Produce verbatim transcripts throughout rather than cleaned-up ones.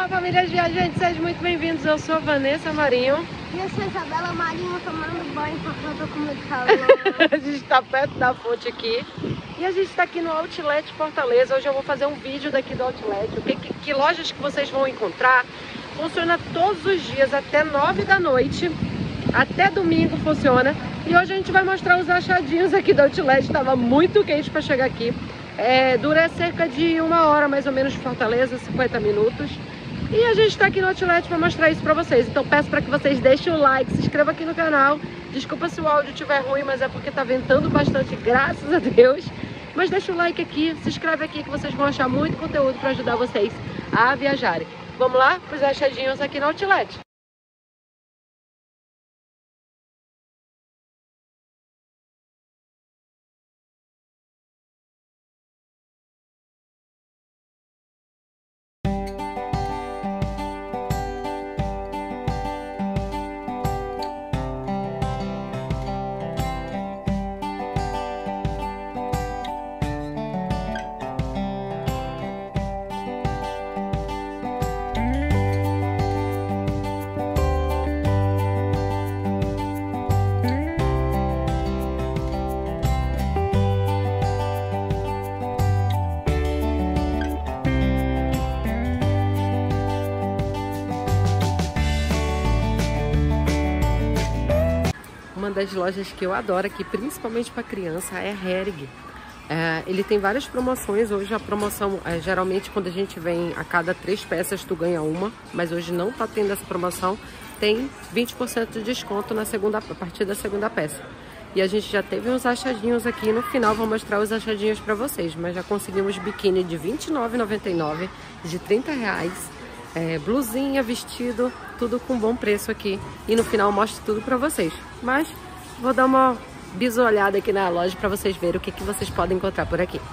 Olá, famílias viajantes, sejam muito bem-vindos. Eu sou a Vanessa Marinho. E eu sou a Isabela Marinho, tomando banho porque eu tô com muito calor. A gente está perto da fonte aqui. E a gente está aqui no Outlet Fortaleza. Hoje eu vou fazer um vídeo daqui do Outlet. O que, que, que lojas que vocês vão encontrar. Funciona todos os dias até nove da noite. Até domingo funciona. E hoje a gente vai mostrar os achadinhos aqui do Outlet. Estava muito quente para chegar aqui. É, dura cerca de uma hora mais ou menos de Fortaleza, cinquenta minutos. E a gente está aqui no Outlet para mostrar isso para vocês. Então peço para que vocês deixem o like, se inscrevam aqui no canal. Desculpa se o áudio estiver ruim, mas é porque tá ventando bastante, graças a Deus. Mas deixa o like aqui, se inscreve aqui que vocês vão achar muito conteúdo para ajudar vocês a viajarem. Vamos lá para os achadinhos aqui no Outlet. Uma das lojas que eu adoro aqui, principalmente para criança, é a Hering. É, ele tem várias promoções. Hoje a promoção, é, geralmente quando a gente vem a cada três peças tu ganha uma, mas hoje não tá tendo essa promoção. Tem vinte por cento de desconto na segunda, a partir da segunda peça. E a gente já teve uns achadinhos aqui. No final vou mostrar os achadinhos para vocês, mas já conseguimos biquíni de vinte e nove reais e noventa e nove centavos, de trinta reais. É, blusinha, vestido, tudo com bom preço aqui. E no final eu mostro tudo pra vocês. Mas vou dar uma bisolhada aqui na loja pra vocês verem o que, que vocês podem encontrar por aqui.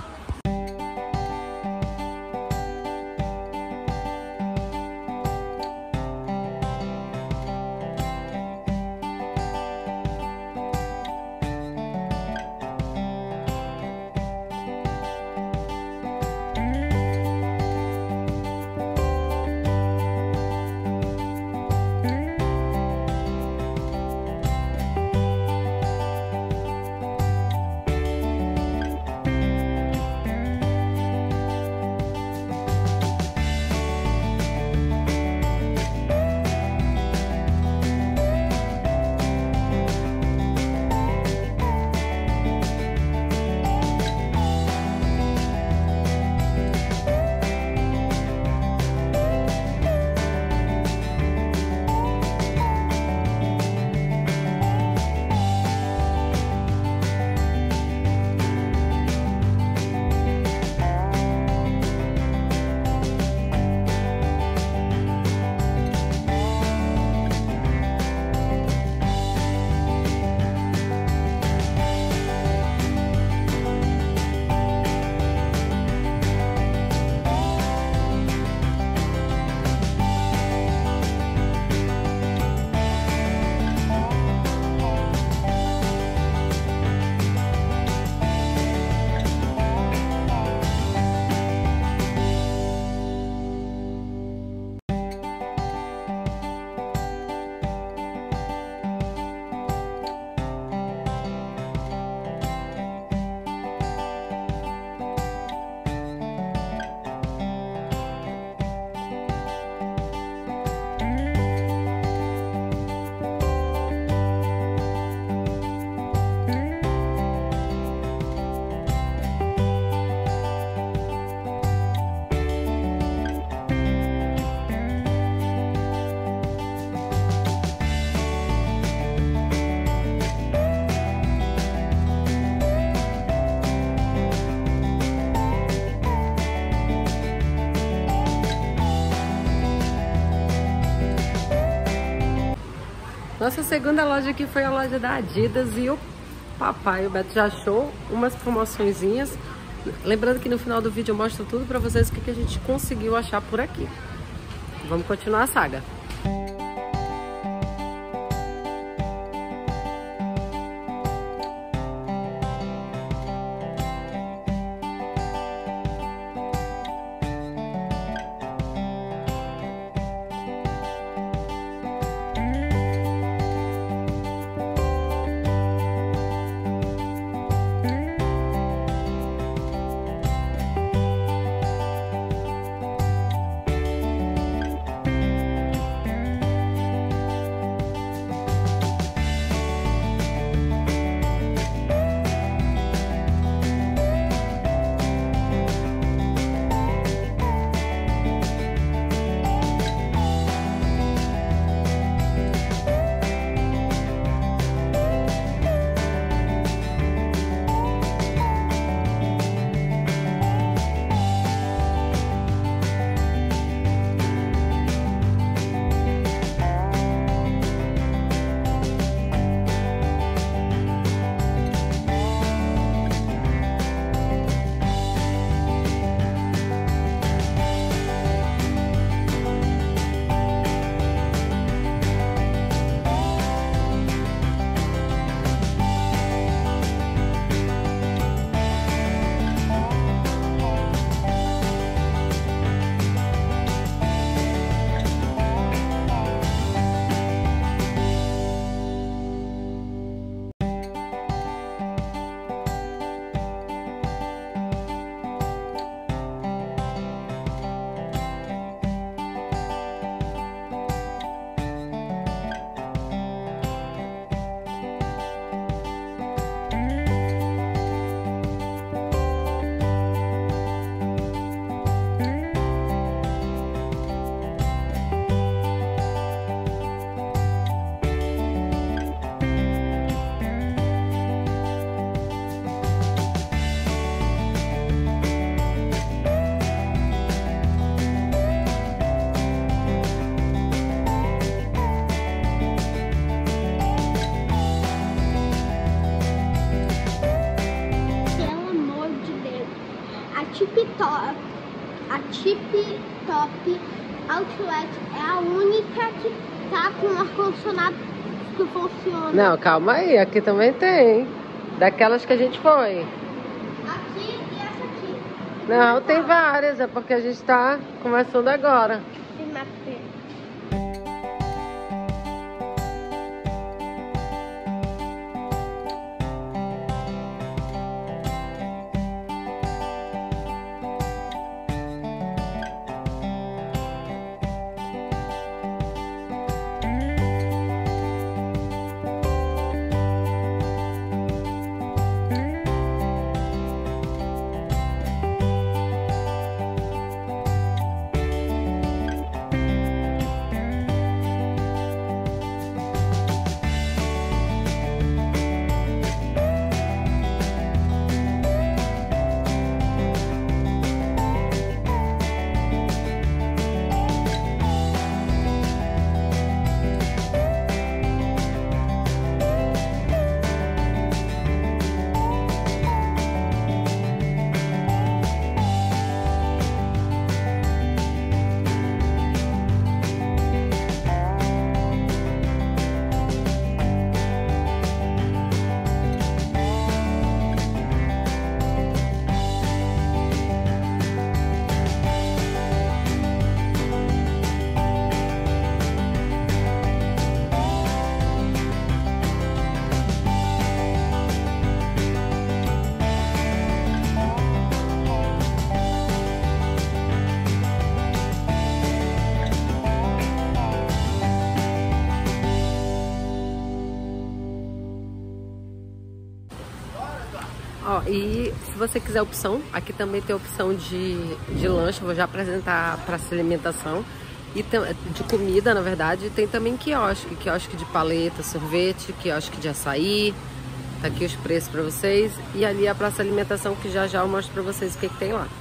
Nossa segunda loja aqui foi a loja da Adidas e o papai, o Beto, já achou umas promoçõezinhas. Lembrando que no final do vídeo eu mostro tudo pra vocês o que, que a gente conseguiu achar por aqui. Vamos continuar a saga. Tip Top Outlet é a única que tá com ar-condicionado que funciona. Não, calma aí, aqui também tem. Daquelas que a gente foi. Aqui e essa aqui. Não, tem várias, é porque a gente tá começando agora. Tem mapa. Ó, e se você quiser opção, aqui também tem opção de, de lanche, vou já apresentar para essa alimentação. E tem, de comida, na verdade, tem também quiosque, quiosque de paleta, sorvete, quiosque de açaí. Tá aqui os preços para vocês. E ali a praça de alimentação, que já já eu mostro para vocês o que, que tem lá.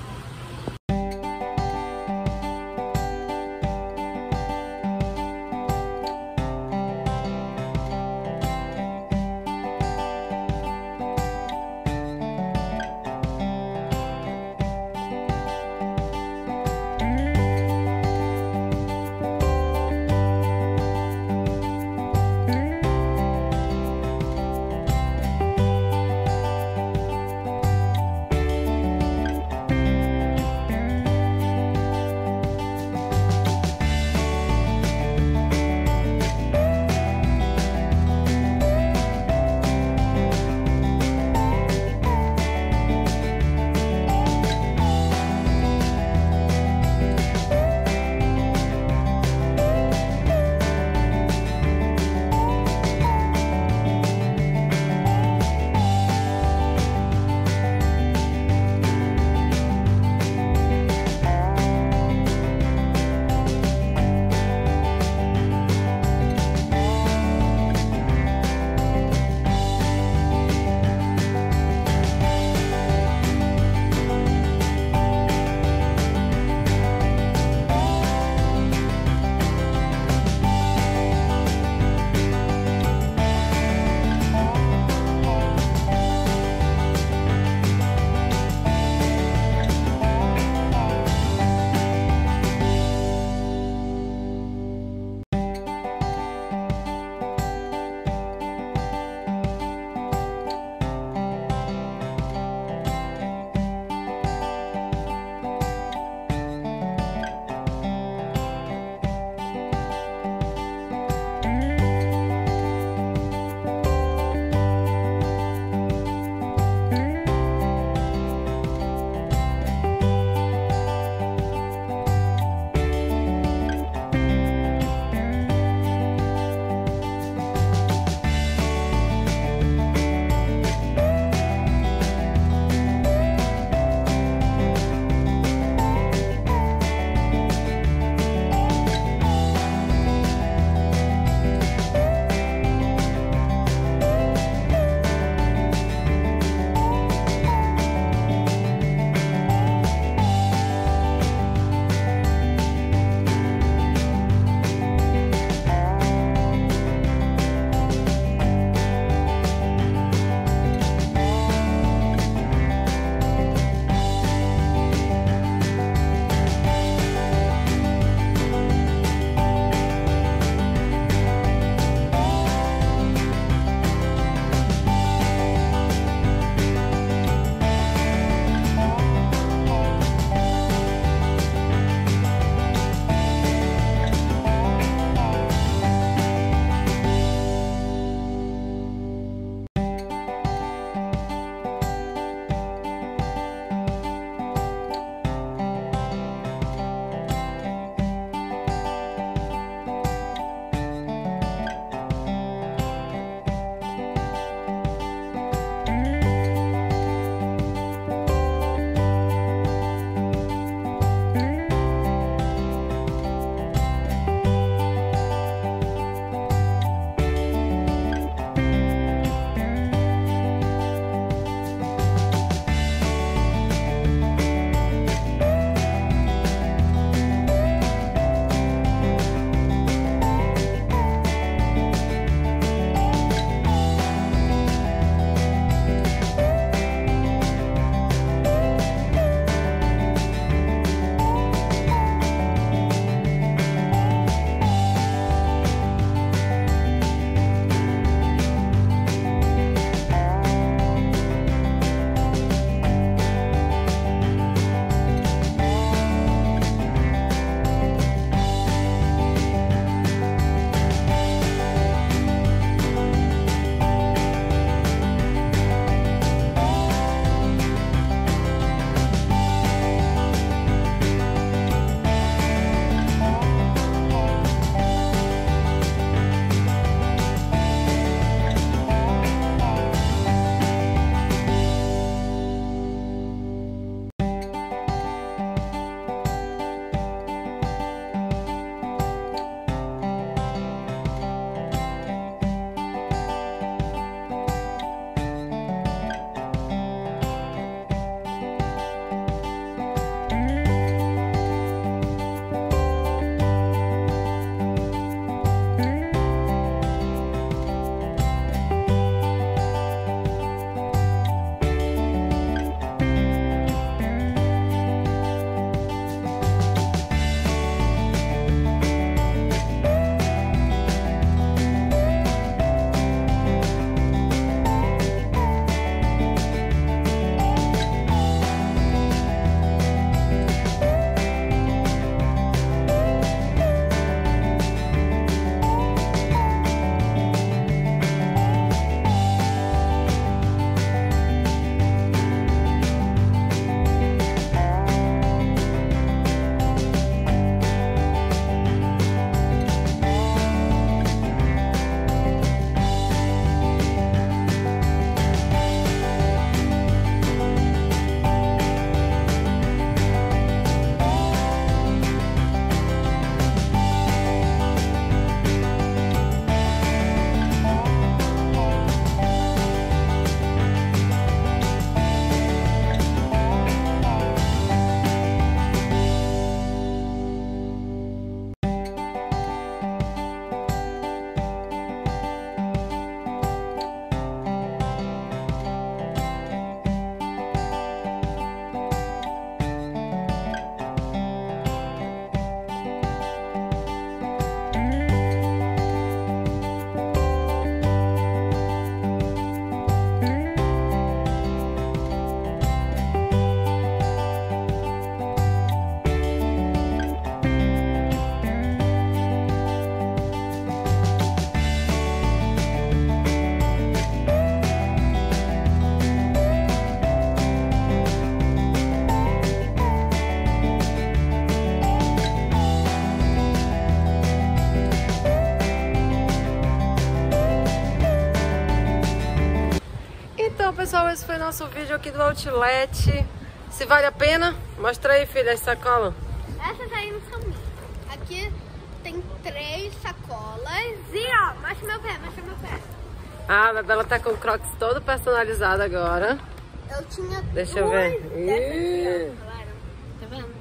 pessoal, esse foi nosso vídeo aqui do Outlet. Se vale a pena, mostra aí, filha, as sacolas. Essas aí não são minhas. Aqui tem três sacolas. E ó, mostra meu pé, mostra meu pé. Ah, a Bebela tá com o Crocs todo personalizado agora. Eu tinha Deixa duas eu ver. dessas aqui, ó. Tá vendo?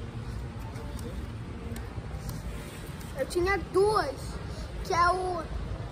Eu tinha duas, que é o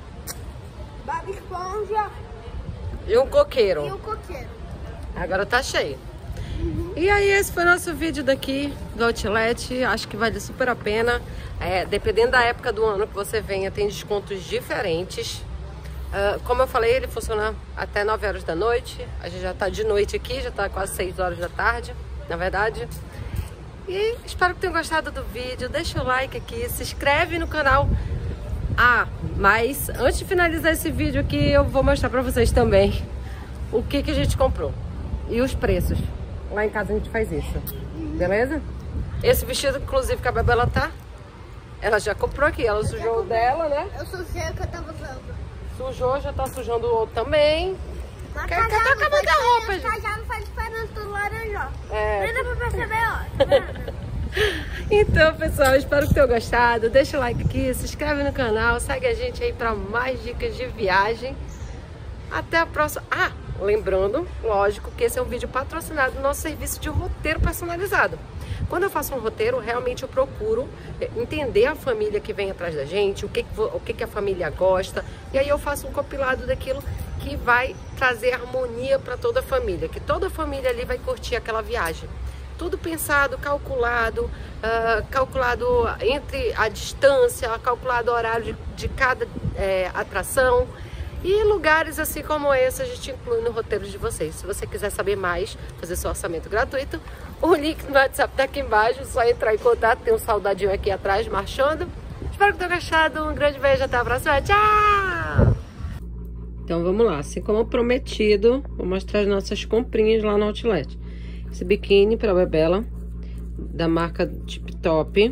Bob Esponja E um coqueiro. e o coqueiro. Agora tá cheio. Uhum. E aí, esse foi nosso vídeo daqui do Outlet. Acho que vale super a pena. É, dependendo da época do ano que você venha, tem descontos diferentes. Uh, como eu falei, ele funciona até nove horas da noite. A gente já tá de noite aqui, já tá quase seis horas da tarde, na verdade. E espero que tenham gostado do vídeo. Deixa o like aqui, se inscreve no canal. Ah, mas antes de finalizar esse vídeo aqui, eu vou mostrar pra vocês também o que, que a gente comprou e os preços. Lá em casa a gente faz isso, beleza? Esse vestido, inclusive, que a Bebela tá, ela já comprou aqui, ela sujou o dela, né? Eu sujei o que eu tava usando. Sujou, já tá sujando o outro também. Mas Quer, já quer não acabar faz com a roupa, diferença, gente. já não faz diferença do laranja. É. Nem dá pra perceber, ó. Tá vendo? Então, pessoal, espero que tenham gostado. Deixa o like aqui, se inscreve no canal, segue a gente aí para mais dicas de viagem. Até a próxima. Ah, lembrando, lógico, que esse é um vídeo patrocinado do nosso serviço de roteiro personalizado. Quando eu faço um roteiro, realmente eu procuro entender a família que vem atrás da gente, o que, o que, que a família gosta, e aí eu faço um compilado daquilo que vai trazer harmonia para toda a família, que toda a família ali vai curtir aquela viagem. Tudo pensado, calculado, uh, calculado entre a distância, calculado o horário de, de cada é, atração. E lugares assim como esse a gente inclui no roteiro de vocês. Se você quiser saber mais, fazer seu orçamento gratuito, o link no WhatsApp tá aqui embaixo, é só entrar em contato, tem um soldadinho aqui atrás marchando. Espero que tenham gostado, um grande beijo, até a próxima, tchau! Então vamos lá, assim como prometido, vou mostrar as nossas comprinhas lá no Outlet. Esse biquíni para a Bebela, da marca Tip Top.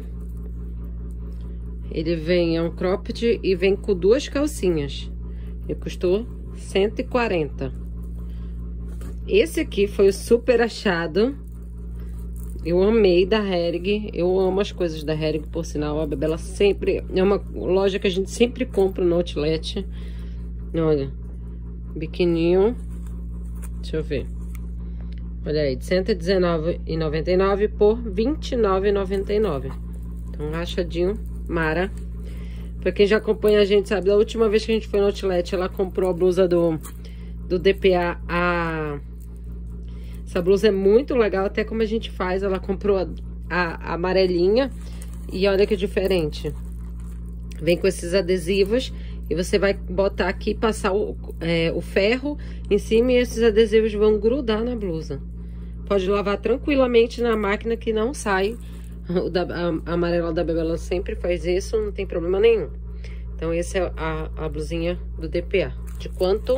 Ele vem, é um cropped e vem com duas calcinhas. Ele custou cento e quarenta. Esse aqui foi o super achado. Eu amei, da Hering. Eu amo as coisas da Hering, por sinal. A Bebela sempre... É uma loja que a gente sempre compra no Outlet. Olha, biquininho. Deixa eu ver. Olha aí, de cento e dezenove reais e noventa e nove centavos por vinte e nove reais e noventa e nove centavos. Então, rachadinho, mara. Pra quem já acompanha a gente, sabe, da última vez que a gente foi no Outlet, ela comprou a blusa do, do D P A. A... Essa blusa é muito legal, até como a gente faz. Ela comprou a, a, a amarelinha e olha que diferente. Vem com esses adesivos e você vai botar aqui, passar o, é, o ferro em cima e esses adesivos vão grudar na blusa. Pode lavar tranquilamente na máquina que não sai. O da, a, a amarela da Bebela sempre faz isso, não tem problema nenhum. Então, essa é a, a blusinha do D P A. De quanto?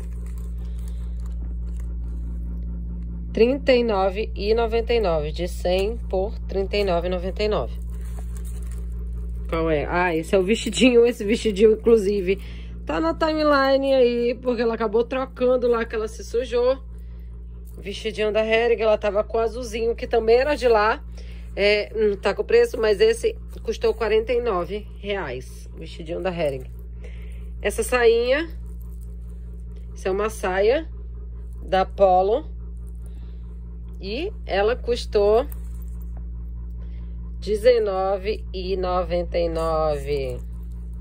trinta e nove reais e noventa e nove centavos. De cem por trinta e nove reais e noventa e nove centavos. Qual é? Ah, esse é o vestidinho. Esse vestidinho, inclusive, tá na timeline aí, porque ela acabou trocando lá, que ela se sujou. Vestidinho da Hering, ela tava com o azulzinho, que também era de lá. É, não tá com preço, mas esse custou quarenta e nove reais. Vestidinho da Hering. Essa sainha, isso é uma saia da Polo. E ela custou dezenove reais e noventa e nove centavos.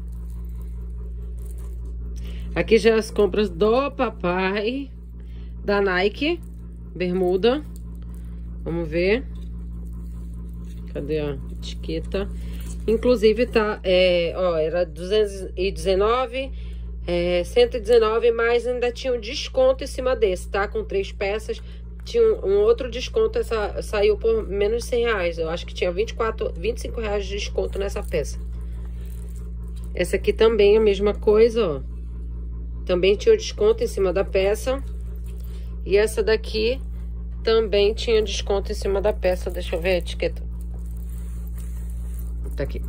Aqui já as compras do papai, da Nike, bermuda. Vamos ver. Cadê a etiqueta? Inclusive tá, é, ó, era duzentos e dezenove, é, cento e dezenove, mas ainda tinha um desconto em cima desse, tá? Com três peças, tinha um, um outro desconto, essa saiu por menos de cem reais. Eu acho que tinha vinte e quatro, vinte e cinco reais de desconto nessa peça. Essa aqui também é a mesma coisa, ó. Também tinha o desconto em cima da peça. E essa daqui também tinha desconto em cima da peça. Deixa eu ver a etiqueta. Tá aqui.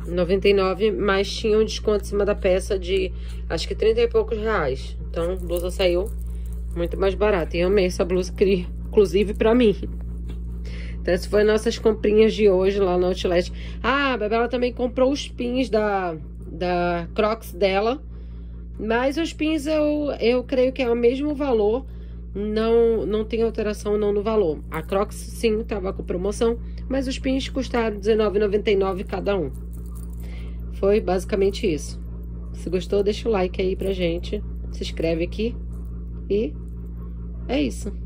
noventa e nove, mas tinha um desconto em cima da peça de acho que trinta e poucos reais. Então a blusa saiu muito mais barata. E eu amei essa blusa, queria, inclusive pra mim. Então essas foram nossas comprinhas de hoje lá no Outlet. Ah, a Bebela também comprou os pins da, da Crocs dela. Mas os pins eu, eu creio que é o mesmo valor. Não, não tem alteração não no valor. A Crocs sim, tava com promoção. Mas os pins custaram dezenove reais e noventa e nove centavos cada um. Foi basicamente isso. Se gostou, deixa o like aí pra gente. Se inscreve aqui. E é isso.